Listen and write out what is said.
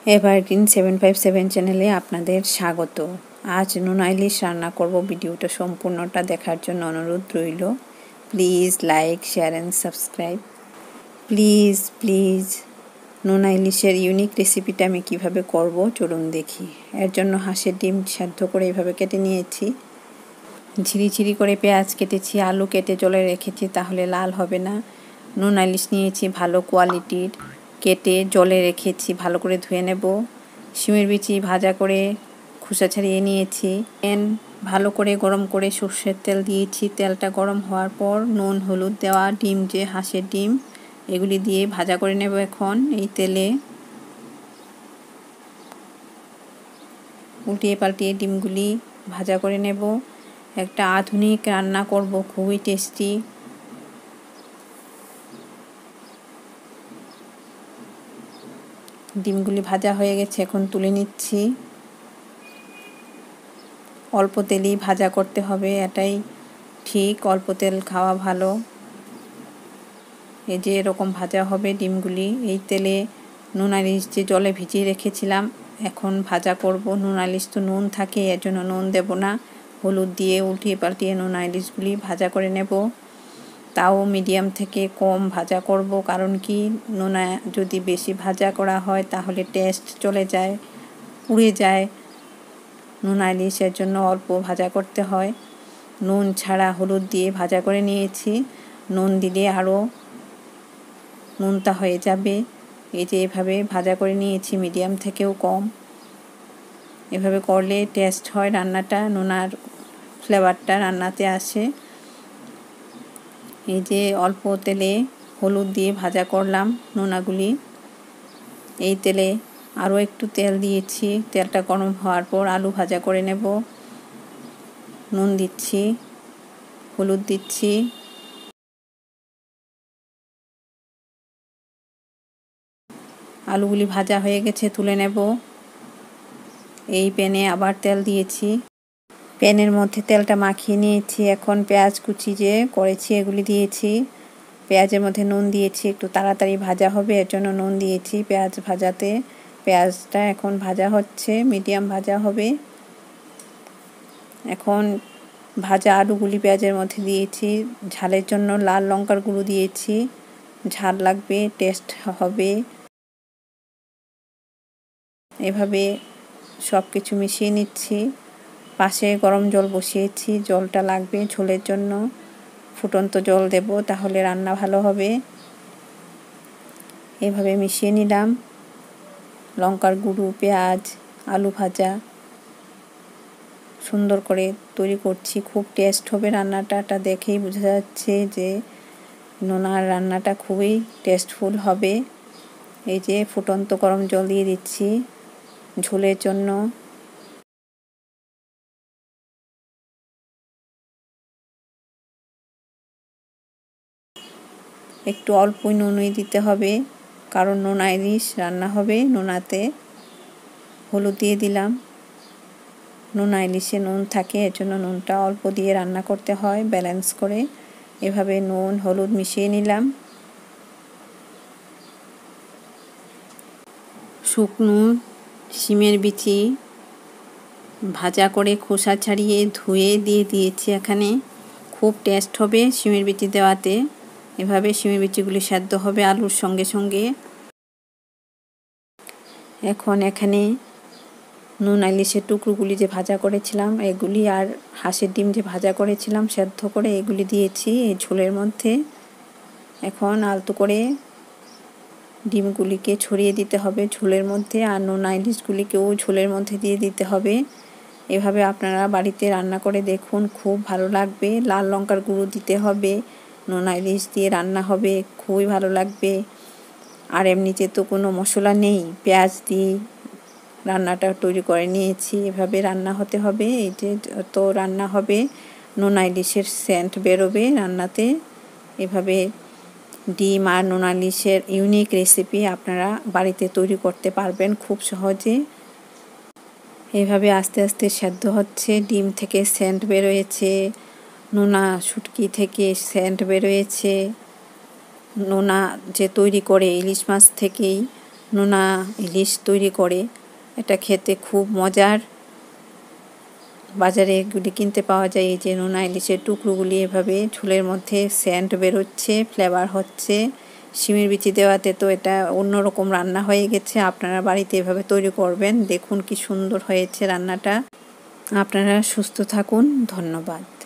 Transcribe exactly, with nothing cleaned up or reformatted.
Evergreen seven five seven চ্যানেলে আপনাদের স্বাগত। আজ নোনা ইলিশ রান্না করব। ভিডিওটা সম্পূর্ণটা দেখার জন্য অনুরোধ রইল। Please like share and subscribe. Please please নোনা ইলিশের ইউনিক রেসিপিটা আমি কিভাবে করব চলুন দেখি। এর জন্য হাঁসের ডিম সেদ্ধ করে এইভাবে কেটে নিয়েছি। ঝিরিঝিরি করে পেঁয়াজ কেটেছি, আলু কেটে জলে রেখেছি, তাহলে লাল হবে না। নোনা ইলিশ নিয়েছি ভালো কোয়ালিটির, কেটে জলে রেখেছি, ভালো করে ধুয়ে নেব। শিমের বিচি ভাজা করে খোসা ছাড়িয়ে নিয়েছি। প্যান ভালো করে গরম করে সর্ষের তেল দিয়েছি। তেলটা গরম হওয়ার পর নুন হলুদ দেওয়া ডিম, যে হাঁসের ডিম, এগুলি দিয়ে ভাজা করে নেব। এখন এই তেলে উল্টিয়ে পাল্টিয়ে ডিমগুলি ভাজা করে নেব। একটা আধুনিক রান্না করব, খুবই টেস্টি। ডিমগুলি ভাজা হয়ে গেছে, এখন তুলে নিচ্ছি। অল্প তেলেই ভাজা করতে হবে, এটাই ঠিক। অল্প তেল খাওয়া ভালো। এই যে এরকম ভাজা হবে ডিমগুলি। এই তেলে নোনা ইলিশ যে জলে ভিজিয়ে রেখেছিলাম এখন ভাজা করব। নোনা ইলিশ তো নুন থাকে, এর জন্য নুন দেব না। হলুদ দিয়ে উল্টিয়ে পাল্টিয়ে নোনা ইলিশগুলি ভাজা করে নেব। তাও মিডিয়াম থেকে কম ভাজা করব, কারণ কি নোনা যদি বেশি ভাজা করা হয় তাহলে টেস্ট চলে যায়, পুড়ে যায়। নোনা ইলিশের জন্য অল্প ভাজা করতে হয়। নুন ছাড়া হলুদ দিয়ে ভাজা করে নিয়েছি। নুন দিলে আরও নুনটা হয়ে যাবে। এই যে এভাবে ভাজা করে নিয়েছি, মিডিয়াম থেকেও কম। এভাবে করলে টেস্ট হয় রান্নাটা, নোনার ফ্লেভারটা রান্নাতে আসে। এই যে অল্প তেলে হলুদ দিয়ে ভাজা করলাম নোনাগুলি। এই তেলে আরও একটু তেল দিয়েছি। তেলটা গরম হওয়ার পর আলু ভাজা করে নেব। নুন দিচ্ছি, হলুদ দিচ্ছি। আলুগুলি ভাজা হয়ে গেছে, তুলে নেব। এই প্যানে আবার তেল দিয়েছি। প্যানের মধ্যে তেলটা মাখিয়ে নিয়েছি। এখন পেঁয়াজ কুচি যে করেছি এগুলি দিয়েছি। পেঁয়াজের মধ্যে নুন দিয়েছি, একটু তাড়াতাড়ি ভাজা হবে এর জন্য নুন দিয়েছি পেঁয়াজ ভাজাতে। পেঁয়াজটা এখন ভাজা হচ্ছে, মিডিয়াম ভাজা হবে। এখন ভাজা আলুগুলি পেঁয়াজের মধ্যে দিয়েছি। ঝালের জন্য লাল লঙ্কার গুঁড়ো দিয়েছি, ঝাল লাগবে, টেস্ট হবে। এভাবে সব কিছু মিশিয়ে নিচ্ছি। পাশে গরম জল বসিয়েছি, জলটা লাগবে ঝোলের জন্য। ফুটন্ত জল দেব, তাহলে রান্না ভালো হবে। এভাবে মিশিয়ে নিলাম। লঙ্কার গুঁড়ো, পেঁয়াজ, আলু ভাজা সুন্দর করে তৈরি করছি। খুব টেস্ট হবে রান্নাটা, এটা দেখেই বোঝা যাচ্ছে যে নোনার রান্নাটা খুবই টেস্টফুল হবে। এই যে ফুটন্ত গরম জল দিয়ে দিচ্ছি ঝোলের জন্য। একটু অল্পই নুনই দিতে হবে, কারণ নোনা ইলিশ রান্না হবে নোনাতে। হলুদ দিয়ে দিলাম। নোনা ইলিশে নুন থাকে, এর জন্য নুনটা অল্প দিয়ে রান্না করতে হয়, ব্যালেন্স করে। এভাবে নুন হলুদ মিশিয়ে নিলাম। শুকনো শিমের বিচি ভাজা করে খোসা ছাড়িয়ে ধুয়ে দিয়ে দিয়েছি এখানে। খুব টেস্ট হবে শিমের বিচি দেওয়াতে। এভাবে শিমের বিচিগুলি সেদ্ধ হবে আলুর সঙ্গে সঙ্গে। এখন এখানে নোনা ইলিশের টুকরোগুলি যে ভাজা করেছিলাম এগুলি, আর হাঁসের ডিম যে ভাজা করেছিলাম সেদ্ধ করে, এগুলি দিয়েছি এই ঝোলের মধ্যে। এখন আলতো করে ডিমগুলিকে ছড়িয়ে দিতে হবে ঝোলের মধ্যে, আর নোনা ইলিশগুলিকেও ঝোলের মধ্যে দিয়ে দিতে হবে। এভাবে আপনারা বাড়িতে রান্না করে দেখুন, খুব ভালো লাগবে। লাল লঙ্কার গুঁড়ো দিতে হবে, নোনা ইলিশ দিয়ে রান্না হবে, খুবই ভালো লাগবে। আর এমনিতে তো কোনো মশলা নেই, পেঁয়াজ দিয়ে রান্নাটা তৈরি করে নিয়েছি। এভাবে রান্না হতে হবে। এই যে তো রান্না হবে, নোনা ইলিশের সেন্ট বেরোবে রান্নাতে। এভাবে ডিম আর নোনা ইলিশের ইউনিক রেসিপি আপনারা বাড়িতে তৈরি করতে পারবেন খুব সহজে। এভাবে আস্তে আস্তে সেদ্ধ হচ্ছে। ডিম থেকে সেন্ট বেরোয়েছে, নোনা শুটকি থেকে সেন্ট বেরোয়েছে। নোনা যে তৈরি করে ইলিশ মাছ থেকেই নোনা ইলিশ তৈরি করে। এটা খেতে খুব মজার। বাজারে এগুলি কিনতে পাওয়া যায়। এই যে নোনা ইলিশের টুকরোগুলি এভাবে ঝোলের মধ্যে সেন্ট বেরোচ্ছে, ফ্লেভার হচ্ছে। শিমের বিচি দেওয়াতে তো এটা অন্যরকম রান্না হয়ে গেছে। আপনারা বাড়িতে এভাবে তৈরি করবেন, দেখুন কি সুন্দর হয়েছে রান্নাটা। আপনারা সুস্থ থাকুন, ধন্যবাদ।